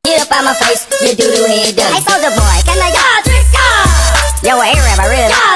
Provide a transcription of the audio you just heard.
Get up out my face, you do-do head done. Hey, Soulja Boy, can I go? Yo, A-Rap, I really like